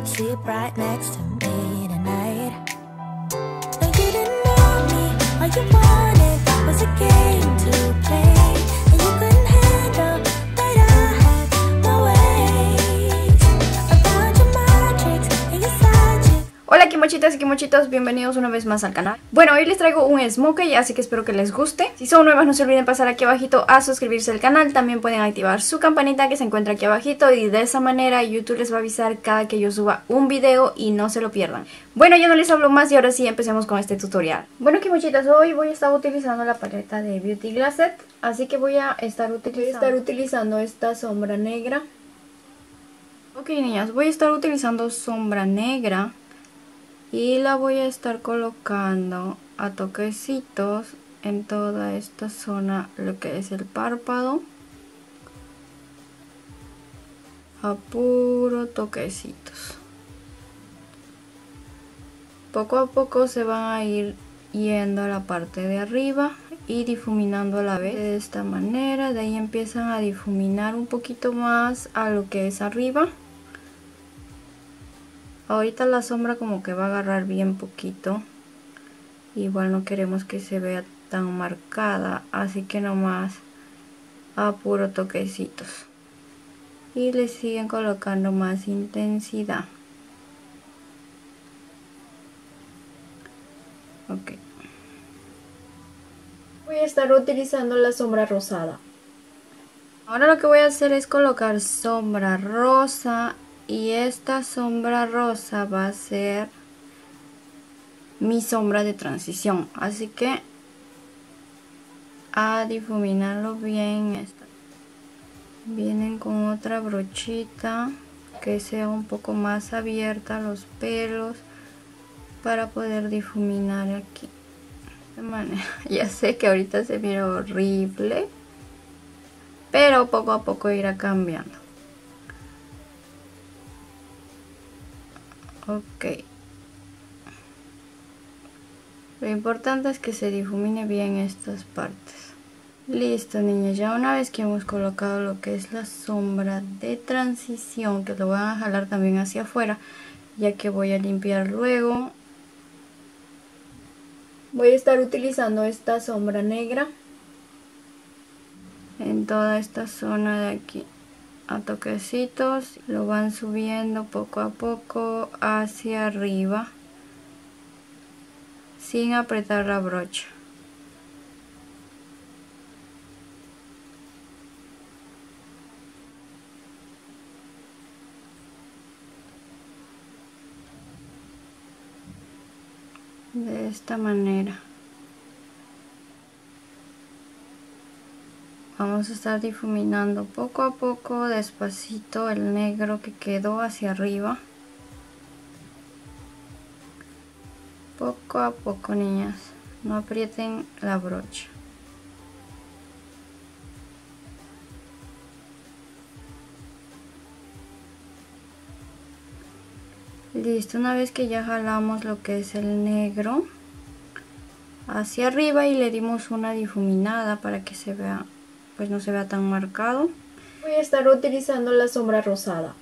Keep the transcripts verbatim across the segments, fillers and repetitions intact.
could sleep right next to me tonight. No, you didn't know me. All you wanted was a game to play, and you couldn't handle that I had my ways. About your magic and your magic. Hola kimochitas y kimochitos, bienvenidos una vez más al canal. Bueno, hoy les traigo un smokey, así que espero que les guste. Si son nuevas no se olviden pasar aquí abajito a suscribirse al canal. También pueden activar su campanita que se encuentra aquí abajito, y de esa manera YouTube les va a avisar cada que yo suba un video y no se lo pierdan. Bueno, ya no les hablo más y ahora sí empecemos con este tutorial. Bueno kimochitas, hoy voy a estar utilizando la paleta de Beauty Glasset, así que voy a estar utilizando, voy a estar utilizando esta sombra negra. Ok niñas, voy a estar utilizando sombra negra y la voy a estar colocando a toquecitos en toda esta zona, lo que es el párpado, a puro toquecitos. Poco a poco se van a ir yendo a la parte de arriba y difuminando a la vez de esta manera. De ahí empiezan a difuminar un poquito más a lo que es arriba. Ahorita la sombra como que va a agarrar bien poquito, igual no queremos que se vea tan marcada, así que nomás a puro toquecitos y le siguen colocando más intensidad. Ok, voy a estar utilizando la sombra rosada. Ahora lo que voy a hacer es colocar sombra rosa, y esta sombra rosa va a ser mi sombra de transición, así que a difuminarlo bien. Esta. Vienen con otra brochita que sea un poco más abierta los pelos para poder difuminar aquí de manera. Ya sé que ahorita se mira horrible, pero poco a poco irá cambiando. Ok, lo importante es que se difumine bien estas partes. Listo niñas, ya una vez que hemos colocado lo que es la sombra de transición, que lo van a jalar también hacia afuera, ya que voy a limpiar luego, voy a estar utilizando esta sombra negra en toda esta zona de aquí. A toquecitos lo van subiendo poco a poco hacia arriba sin apretar la brocha. De esta manera vamos a estar difuminando poco a poco, despacito, el negro que quedó hacia arriba. Poco a poco niñas, no aprieten la brocha. Listo, una vez que ya jalamos lo que es el negro hacia arriba y le dimos una difuminada para que se vea, pues no se vea tan marcado, voy a estar utilizando la sombra rosada.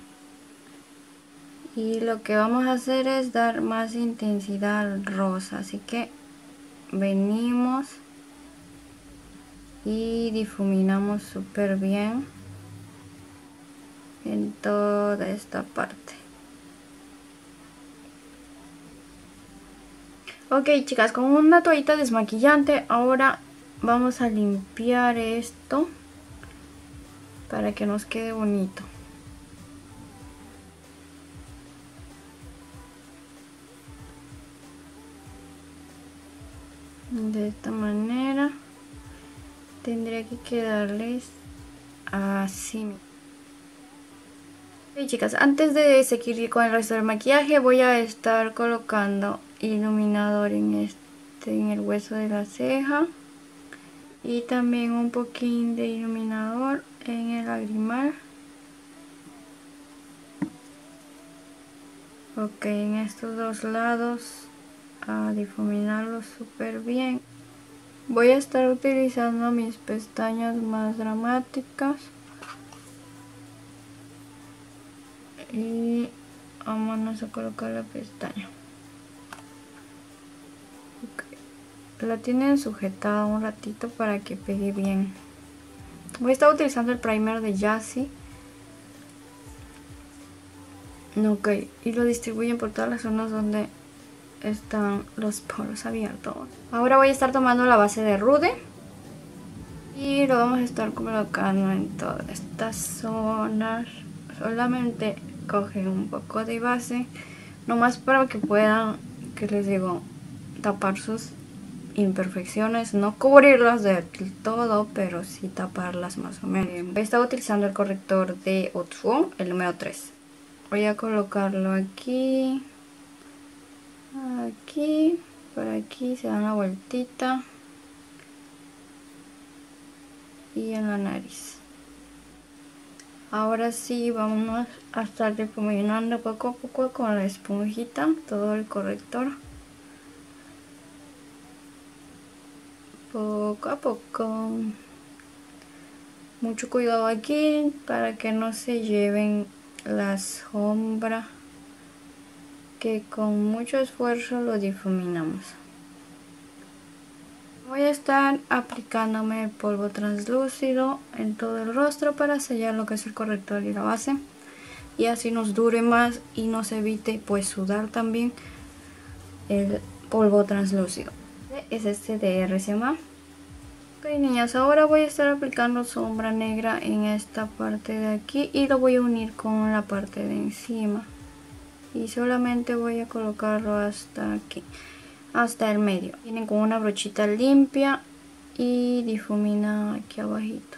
Y lo que vamos a hacer es dar más intensidad al rosa, así que venimos y difuminamos súper bien en toda esta parte. Ok chicas, con una toallita desmaquillante ahora vamos a limpiar esto para que nos quede bonito. De esta manera tendría que quedarles así. Ok chicas, antes de seguir con el resto del maquillaje voy a estar colocando iluminador en este, en el hueso de la ceja, y también un poquín de iluminador en el lagrimal. Ok, en estos dos lados a difuminarlo súper bien. Voy a estar utilizando mis pestañas más dramáticas y vámonos a colocar la pestaña. Okay. La tienen sujetada un ratito para que pegue bien. Voy a estar utilizando el primer de Jassi. Ok, y lo distribuyen por todas las zonas donde están los poros abiertos. Ahora voy a estar tomando la base de Rude y lo vamos a estar colocando en todas estas zonas. Solamente cogen un poco de base, nomás para que puedan, que les digo, tapar sus imperfecciones, no cubrirlas del todo, pero sí taparlas más o menos. Voy a estar utilizando el corrector de Otsuo, el número tres. Voy a colocarlo aquí, aquí, por aquí, se da una vueltita y en la nariz. Ahora sí vamos a estar difuminando poco a poco con la esponjita todo el corrector. Poco a poco. Mucho cuidado aquí para que no se lleven la sombra, que con mucho esfuerzo lo difuminamos. Voy a estar aplicándome el polvo translúcido en todo el rostro para sellar lo que es el corrector y la base, y así nos dure más y nos evite pues sudar también el polvo translúcido. Es este de R C M A. Ok, niñas, ahora voy a estar aplicando sombra negra en esta parte de aquí y lo voy a unir con la parte de encima, y solamente voy a colocarlo hasta aquí, hasta el medio. Vienen con una brochita limpia y difumina aquí abajito.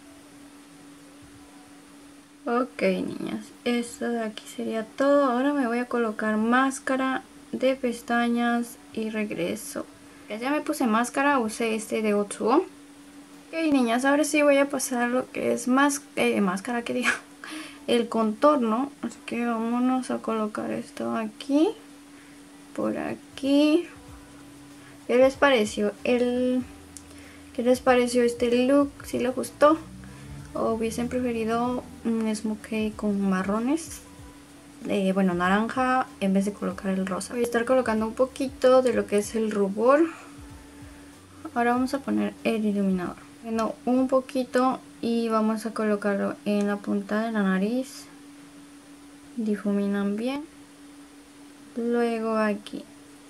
Ok, niñas, esto de aquí sería todo. Ahora me voy a colocar máscara de pestañas y regreso. Ya me puse máscara, usé este de Otsuo. Ok, niñas, ahora sí voy a pasar lo que es más, eh, máscara, que diga, el contorno. Así que vámonos a colocar esto aquí, por aquí. ¿Qué les pareció el, qué les pareció este look? ¿Si les gustó? ¿O hubiesen preferido un smokey con marrones? Eh, bueno, naranja en vez de colocar el rosa. Voy a estar colocando un poquito de lo que es el rubor. Ahora vamos a poner el iluminador. Bueno, un poquito, y vamos a colocarlo en la punta de la nariz. Difuminan bien. Luego aquí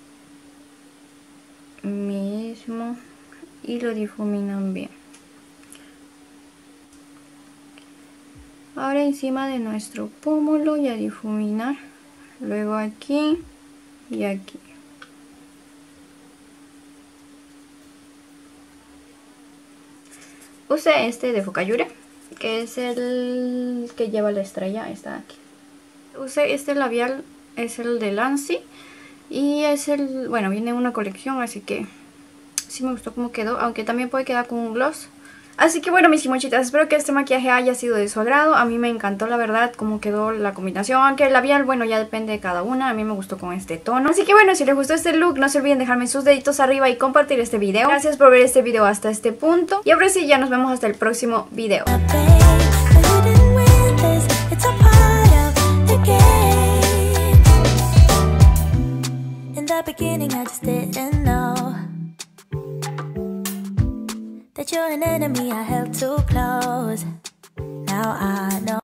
mismo, y lo difuminan bien. Ahora encima de nuestro pómulo y a difuminar. Luego aquí y aquí. Usé este de Fukayure, que es el que lleva la estrella, está aquí. Usé este labial, es el de Lancy, y es el, bueno, viene en una colección, así que sí me gustó cómo quedó, aunque también puede quedar con un gloss. Así que bueno, mis chimochitas, espero que este maquillaje haya sido de su agrado. A mí me encantó, la verdad, cómo quedó la combinación. Aunque el labial, bueno, ya depende de cada una. A mí me gustó con este tono. Así que bueno, si les gustó este look, no se olviden dejarme sus deditos arriba y compartir este video. Gracias por ver este video hasta este punto. Y ahora sí, ya nos vemos hasta el próximo video. That you're an enemy I held too close. Now I know.